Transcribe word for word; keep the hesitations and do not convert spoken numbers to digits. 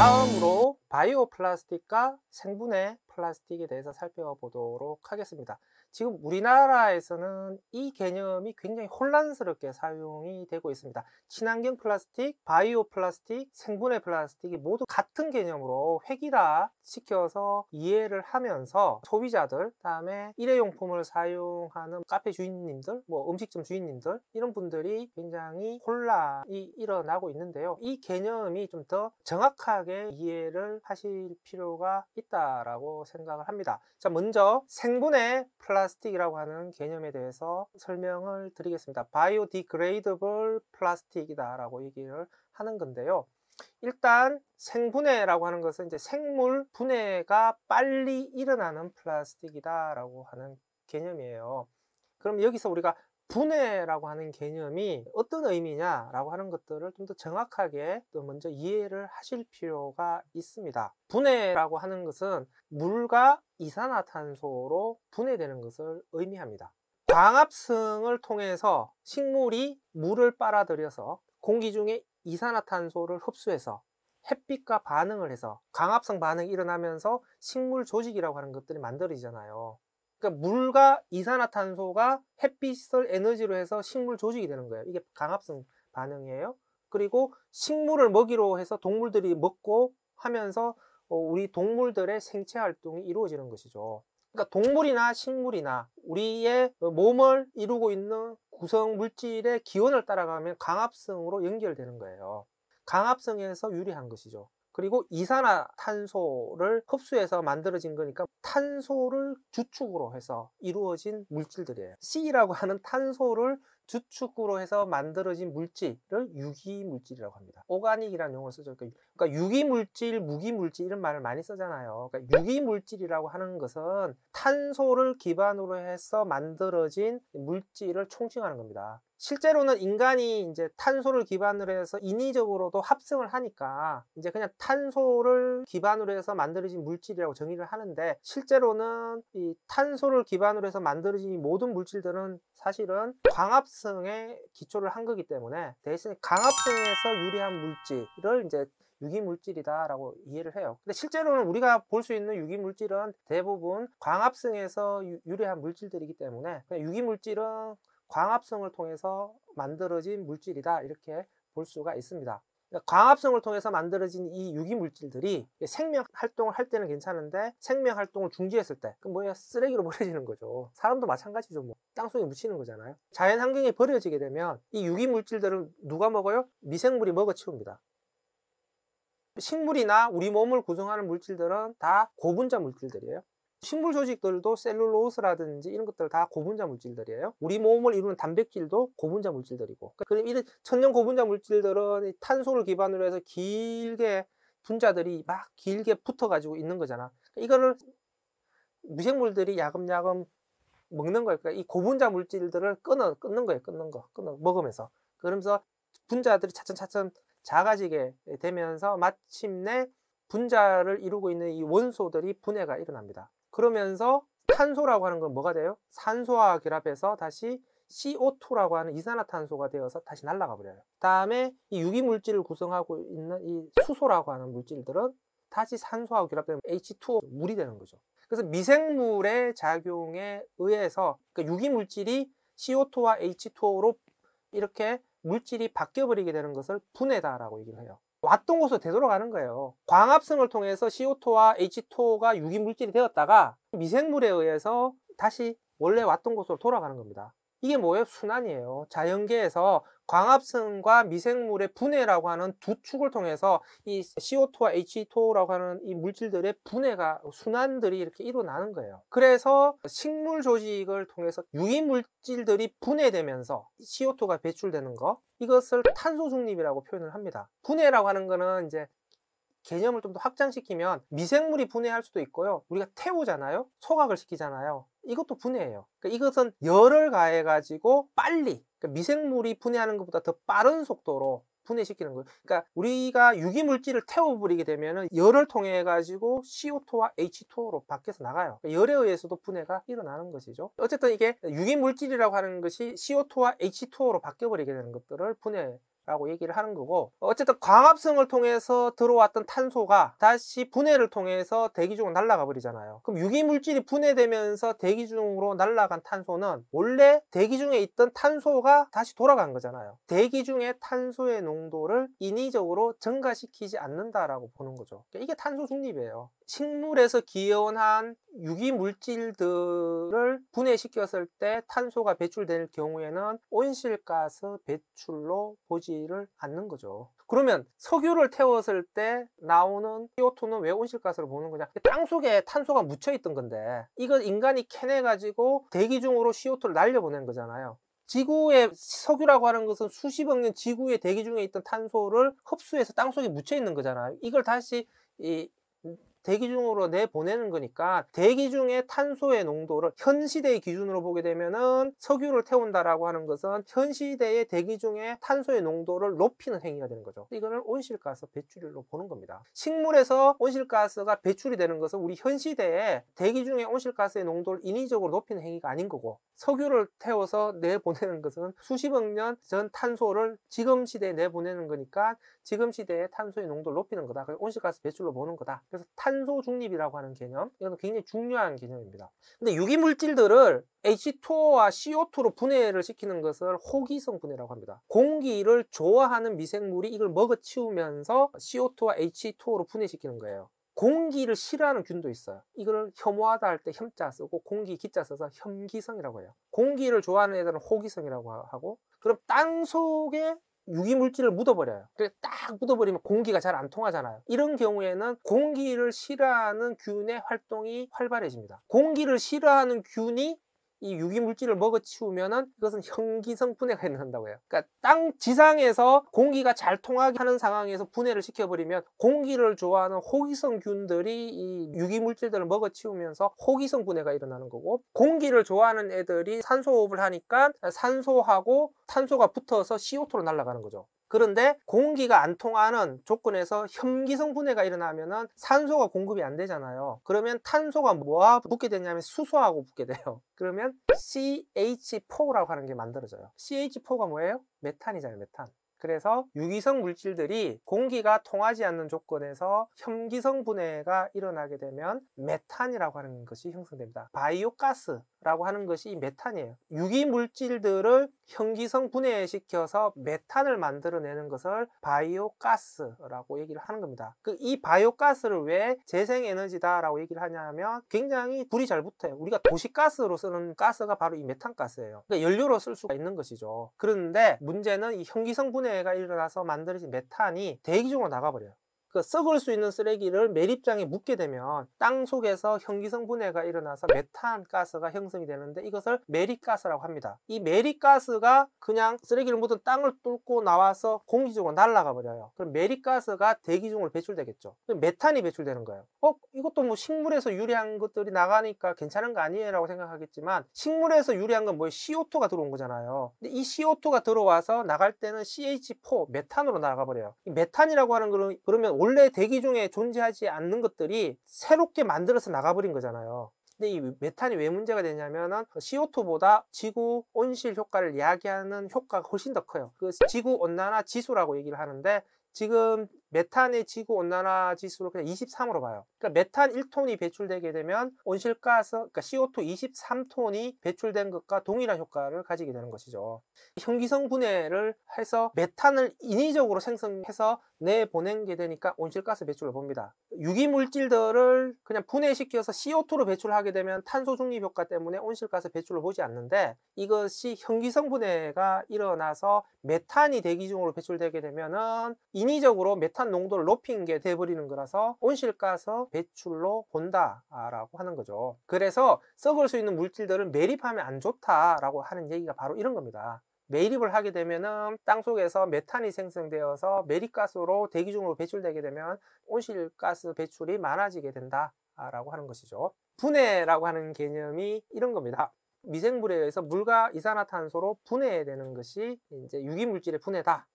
다음으로 바이오 플라스틱과 생분해 플라스틱에 대해서 살펴보도록 하겠습니다. 지금 우리나라에서는 이 개념이 굉장히 혼란스럽게 사용이 되고 있습니다. 친환경 플라스틱, 바이오 플라스틱, 생분해 플라스틱이 모두 같은 개념으로 획일화 시켜서 이해를 하면서 소비자들, 그다음에 일회용품을 사용하는 카페 주인님들, 뭐 음식점 주인님들 이런 분들이 굉장히 혼란이 일어나고 있는데요. 이 개념이 좀 더 정확하게 이해를 하실 필요가 있다라고 생각을 합니다. 자, 먼저 생분해 플라스틱이라고 하는 개념에 대해서 설명을 드리겠습니다. 바이오디그레이더블 플라스틱이다 라고 얘기를 하는 건데요. 일단 생분해라고 하는 것은 이제 생물 분해가 빨리 일어나는 플라스틱이다 라고 하는 개념이에요. 그럼 여기서 우리가 분해라고 하는 개념이 어떤 의미냐라고 하는 것들을 좀 더 정확하게 또 먼저 이해를 하실 필요가 있습니다. 분해라고 하는 것은 물과 이산화탄소로 분해되는 것을 의미합니다. 광합성을 통해서 식물이 물을 빨아들여서 공기 중에 이산화탄소를 흡수해서 햇빛과 반응을 해서 광합성 반응이 일어나면서 식물 조직이라고 하는 것들이 만들어지잖아요. 그러니까 물과 이산화탄소가 햇빛을 에너지로 해서 식물 조직이 되는 거예요. 이게 광합성 반응이에요. 그리고 식물을 먹이로 해서 동물들이 먹고 하면서 우리 동물들의 생체 활동이 이루어지는 것이죠. 그러니까 동물이나 식물이나 우리의 몸을 이루고 있는 구성 물질의 기원을 따라가면 광합성으로 연결되는 거예요. 광합성에서 유래한 것이죠. 그리고 이산화탄소를 흡수해서 만들어진 거니까 탄소를 주축으로 해서 이루어진 물질들이에요. C라고 하는 탄소를 주축으로 해서 만들어진 물질을 유기물질이라고 합니다. 오가닉이라는 용어를 쓰죠. 그러니까 유기물질, 무기물질 이런 말을 많이 쓰잖아요. 그러니까 유기물질이라고 하는 것은 탄소를 기반으로 해서 만들어진 물질을 총칭하는 겁니다. 실제로는 인간이 이제 탄소를 기반으로 해서 인위적으로도 합성을 하니까 이제 그냥 탄소를 기반으로 해서 만들어진 물질이라고 정의를 하는데, 실제로는 이 탄소를 기반으로 해서 만들어진 이 모든 물질들은 사실은 광합성에 기초를 한 거기 때문에 대신 광합성에서 유래한 물질을 이제 유기물질이다라고 이해를 해요. 근데 실제로는 우리가 볼 수 있는 유기물질은 대부분 광합성에서 유, 유래한 물질들이기 때문에 그냥 유기물질은 광합성을 통해서 만들어진 물질이다 이렇게 볼 수가 있습니다. 그러니까 광합성을 통해서 만들어진 이 유기물질들이 생명 활동을 할 때는 괜찮은데 생명 활동을 중지했을 때 그럼 뭐야, 쓰레기로 버려지는 거죠. 사람도 마찬가지죠. 뭐 땅속에 묻히는 거잖아요. 자연 환경에 버려지게 되면 이 유기물질들을 누가 먹어요? 미생물이 먹어치웁니다. 식물이나 우리 몸을 구성하는 물질들은 다 고분자 물질들이에요. 식물 조직들도 셀룰로스라든지 이런 것들 다 고분자 물질들이에요. 우리 몸을 이루는 단백질도 고분자 물질들이고, 그럼 이런 천연 고분자 물질들은 탄소를 기반으로 해서 길게 분자들이 막 길게 붙어 가지고 있는 거잖아. 이거를 미생물들이 야금야금 먹는 거예요. 그러니까 이 고분자 물질들을 끊어 끊는 거예요. 끊는 거, 끊어 먹으면서. 그러면서 분자들이 차츰차츰 작아지게 되면서 마침내 분자를 이루고 있는 이 원소들이 분해가 일어납니다. 그러면서 탄소라고 하는 건 뭐가 돼요? 산소와 결합해서 다시 씨 오 투라고 하는 이산화탄소가 되어서 다시 날아가 버려요. 다음에 이 유기물질을 구성하고 있는 이 수소라고 하는 물질들은 다시 산소하고 결합되면 에이치 투 오, 물이 되는 거죠. 그래서 미생물의 작용에 의해서 그러니까 유기물질이 씨 오 투와 에이치 투 오로 이렇게 물질이 바뀌어버리게 되는 것을 분해다라고 얘기를 해요. 왔던 곳으로 되돌아가는 거예요. 광합성을 통해서 씨 오 투와 에이치 투 오가 유기물질이 되었다가 미생물에 의해서 다시 원래 왔던 곳으로 돌아가는 겁니다. 이게 뭐예요? 순환이에요. 자연계에서 광합성과 미생물의 분해라고 하는 두 축을 통해서 이 씨 오 투와 에이치 투 오라고 하는 이 물질들의 분해가, 순환들이 이렇게 일어나는 거예요. 그래서 식물 조직을 통해서 유기물질들이 분해되면서 씨 오 투가 배출되는 거, 이것을 탄소 중립이라고 표현을 합니다. 분해라고 하는 거는 이제 개념을 좀 더 확장시키면 미생물이 분해할 수도 있고요. 우리가 태우잖아요. 소각을 시키잖아요. 이것도 분해예요. 그러니까 이것은 열을 가해 가지고 빨리, 그러니까 미생물이 분해하는 것보다 더 빠른 속도로 분해시키는 거예요. 그러니까 우리가 유기물질을 태워버리게 되면 열을 통해 가지고 씨 오 투와 에이치 투 오로 밖에서 나가요. 그러니까 열에 의해서도 분해가 일어나는 것이죠. 어쨌든 이게 유기물질이라고 하는 것이 씨 오 투와 에이치 투 오로 바뀌어버리게 되는 것들을 분해 라고 얘기를 하는 거고, 어쨌든 광합성을 통해서 들어왔던 탄소가 다시 분해를 통해서 대기 중으로 날아가 버리잖아요. 그럼 유기물질이 분해되면서 대기 중으로 날아간 탄소는 원래 대기 중에 있던 탄소가 다시 돌아간 거잖아요. 대기 중에 탄소의 농도를 인위적으로 증가시키지 않는다라고 보는 거죠. 이게 탄소 중립이에요. 식물에서 기원한 유기물질들을 분해시켰을 때 탄소가 배출될 경우에는 온실가스 배출로 보지를 않는 거죠. 그러면 석유를 태웠을 때 나오는 씨오투는 왜 온실가스로 보는 거냐? 땅속에 탄소가 묻혀있던 건데 이걸 인간이 캐내가지고 대기 중으로 씨오투를 날려보낸 거잖아요. 지구의 석유라고 하는 것은 수십억 년 지구의 대기 중에 있던 탄소를 흡수해서 땅속에 묻혀있는 거잖아요. 이걸 다시 이 대기 중으로 내보내는 거니까 대기 중에 탄소의 농도를 현 시대의 기준으로 보게 되면은 석유를 태운다라고 하는 것은 현 시대의 대기 중에 탄소의 농도를 높이는 행위가 되는 거죠. 이거를 온실가스 배출로 보는 겁니다. 식물에서 온실가스가 배출이 되는 것은 우리 현 시대에 대기 중에 온실가스의 농도를 인위적으로 높이는 행위가 아닌 거고, 석유를 태워서 내보내는 것은 수십억 년 전 탄소를 지금 시대에 내보내는 거니까 지금 시대의 탄소의 농도를 높이는 거다. 그래서 온실가스 배출로 보는 거다. 그래서 탄소 중립이라고 하는 개념, 이건 굉장히 중요한 개념입니다. 근데 유기물질들을 에이치 투오와 씨오투로 분해를 시키는 것을 호기성 분해라고 합니다. 공기를 좋아하는 미생물이 이걸 먹어치우면서 씨오투와 에이치 투오로 분해시키는 거예요. 공기를 싫어하는 균도 있어요. 이걸 혐오하다 할 때 혐자 쓰고 공기 기자 써서 혐기성이라고 해요. 공기를 좋아하는 애들은 호기성이라고 하고, 그럼 땅 속에 유기물질을 묻어버려요. 그래서 딱 묻어버리면 공기가 잘 안 통하잖아요. 이런 경우에는 공기를 싫어하는 균의 활동이 활발해집니다. 공기를 싫어하는 균이 이 유기물질을 먹어치우면은 이것은 현기성 분해가 일어난다고 해요. 그러니까 땅 지상에서 공기가 잘 통하게 하는 상황에서 분해를 시켜버리면 공기를 좋아하는 호기성 균들이 이 유기물질들을 먹어치우면서 호기성 분해가 일어나는 거고, 공기를 좋아하는 애들이 산소 호흡을 하니까 산소하고 탄소가 붙어서 씨오투로 날아가는 거죠. 그런데 공기가 안 통하는 조건에서 혐기성 분해가 일어나면은 산소가 공급이 안 되잖아요. 그러면 탄소가 뭐와 붙게 되냐면 수소하고 붙게 돼요. 그러면 씨 에이치 포라고 하는 게 만들어져요. 씨 에이치 포가 뭐예요? 메탄이잖아요, 메탄. 그래서 유기성 물질들이 공기가 통하지 않는 조건에서 혐기성 분해가 일어나게 되면 메탄이라고 하는 것이 형성됩니다. 바이오가스라고 하는 것이 이 메탄이에요. 유기물질들을 혐기성 분해시켜서 메탄을 만들어내는 것을 바이오가스라고 얘기를 하는 겁니다. 그 이 바이오가스를 왜 재생에너지다라고 얘기를 하냐면 굉장히 불이 잘 붙어요. 우리가 도시가스로 쓰는 가스가 바로 이 메탄가스예요. 그러니까 연료로 쓸 수가 있는 것이죠. 그런데 문제는 이 혐기성 분해 가 일어나서 만들어진 메탄이 대기 중으로 나가버려요. 그 썩을 수 있는 쓰레기를 매립장에 묻게 되면 땅 속에서 현기성 분해가 일어나서 메탄 가스가 형성이 되는데 이것을 매립가스라고 합니다. 이 매립가스가 그냥 쓰레기를 묻은 땅을 뚫고 나와서 공기 중으로 날아가 버려요. 그럼 매립가스가 대기 중으로 배출되겠죠. 그럼 메탄이 배출되는 거예요. 어? 이것도 뭐 식물에서 유래한 것들이 나가니까 괜찮은 거 아니에요? 라고 생각하겠지만 식물에서 유래한 건 뭐예요? 씨오투가 들어온 거잖아요. 근데 이 씨오투가 들어와서 나갈 때는 씨 에이치 포, 메탄으로 나가 버려요. 이 메탄이라고 하는 거는 그러면 원래 대기 중에 존재하지 않는 것들이 새롭게 만들어서 나가버린 거잖아요. 근데 이 메탄이 왜 문제가 되냐면은 씨오투보다 지구 온실 효과를 야기하는 효과가 훨씬 더 커요. 그 지구 온난화 지수라고 얘기를 하는데 지금 메탄의 지구 온난화 지수를 그냥 이십삼으로 봐요. 그러니까 메탄 일 톤이 배출되게 되면 온실가스, 그러니까 씨오투 이십삼 톤이 배출된 것과 동일한 효과를 가지게 되는 것이죠. 현기성 분해를 해서 메탄을 인위적으로 생성해서 내보낸 게 되니까 온실가스 배출을 봅니다. 유기물질들을 그냥 분해시켜서 씨오투로 배출하게 되면 탄소 중립 효과 때문에 온실가스 배출을 보지 않는데, 이것이 현기성 분해가 일어나서 메탄이 대기 중으로 배출되게 되면은 인위적으로 메탄 농도를 높인 게 돼버리는 거라서 온실가스 배출로 본다라고 하는 거죠. 그래서 썩을 수 있는 물질들은 매립하면 안 좋다라고 하는 얘기가 바로 이런 겁니다. 매립을 하게 되면은 땅속에서 메탄이 생성되어서 매립가스로 대기 중으로 배출되게 되면 온실가스 배출이 많아지게 된다라고 하는 것이죠. 분해라고 하는 개념이 이런 겁니다. 미생물에 의해서 물과 이산화탄소로 분해되는 것이 이제 유기물질의 분해다